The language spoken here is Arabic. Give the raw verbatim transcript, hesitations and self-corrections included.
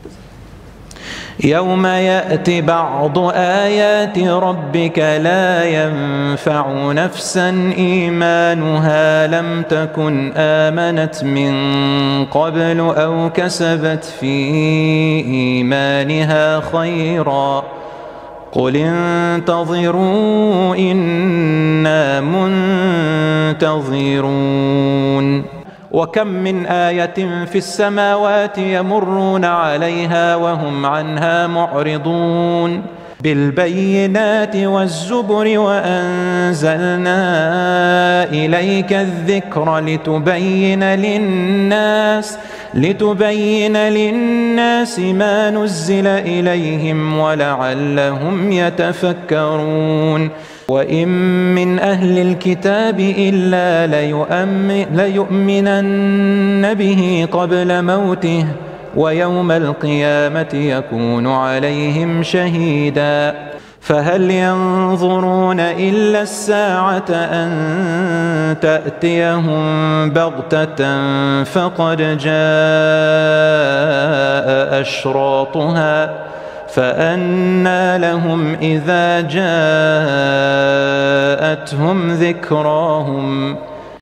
يوم يأتي بعض آيات ربك لا ينفع نفسا إيمانها لم تكن آمنت من قبل أو كسبت في إيمانها خيرا قل انتظروا إنا منتظرون. وكم من آية في السماوات يمرون عليها وهم عنها معرضون بالبينات والزبر وأنزلنا إليك الذكر لتبين للناس لتبين للناس ما نزل إليهم ولعلهم يتفكرون. وإن من أهل الكتاب إلا ليؤمنن به قبل موته ويوم القيامة يكون عليهم شهيدا. فهل ينظرون إلا الساعة أن تأتيهم بغتة فقد جاء أشراطها فأنى لهم إذا جاءتهم ذكراهم